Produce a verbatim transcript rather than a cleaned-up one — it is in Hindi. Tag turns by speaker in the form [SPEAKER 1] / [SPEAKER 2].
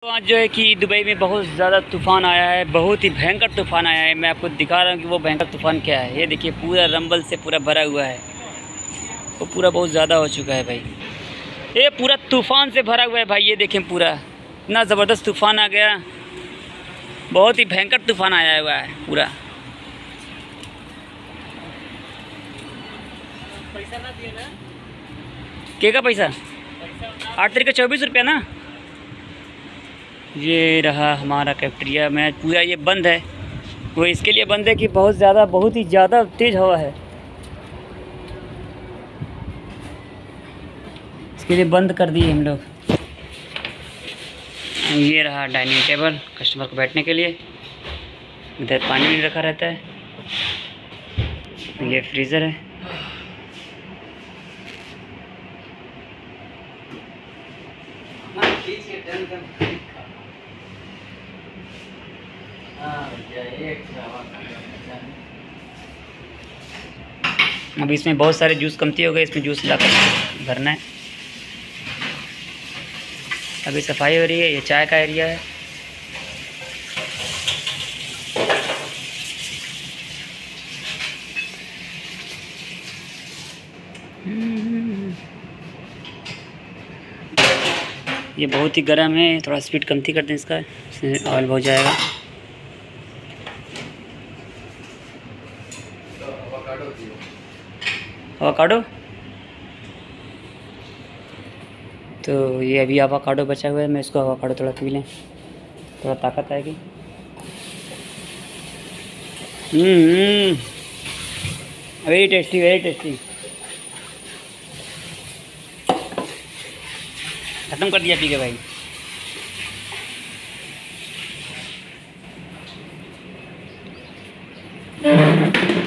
[SPEAKER 1] तो आज जो है कि दुबई में बहुत ज़्यादा तूफ़ान आया है, बहुत ही भयंकर तूफ़ान आया है। मैं आपको दिखा रहा हूँ कि वो भयंकर तूफ़ान क्या है। ये देखिए पूरा रंबल से पूरा भरा हुआ है, वो पूरा बहुत ज़्यादा हो चुका है भाई। ये पूरा तूफ़ान से भरा हुआ है भाई। ये देखें पूरा इतना ज़बरदस्त तूफ़ान आ गया, बहुत ही भयंकर तूफ़ान आया हुआ है पूरा।
[SPEAKER 2] पैसा ना दिए ना,
[SPEAKER 1] के का पैसा आठ तारीख का चौबीस रुपया ना। ये रहा हमारा कैफेटेरिया में, पूरा ये बंद है। वो इसके लिए बंद है कि बहुत ज़्यादा बहुत ही ज़्यादा तेज़ हवा है, इसके लिए बंद कर दिए हम लोग। ये रहा डाइनिंग टेबल कस्टमर को बैठने के लिए, इधर पानी भी रखा रहता है। ये फ्रीज़र है। अब इसमें बहुत सारे जूस कमती हो गए, इसमें जूस ला कर भरना है। अभी सफाई हो रही है। ये चाय का एरिया है। ये बहुत ही गर्म है, थोड़ा स्पीड कमती कर दें इसका, इसमें ऑयल हो जाएगा। अवाकाडो, तो ये अभी अवाकाडो बचा हुआ है, मैं इसको अवाकाडो थोड़ा पी लें, थोड़ा ताकत आएगी। Hmm very tasty, very tasty. ख़त्म कर दिया पी के भाई।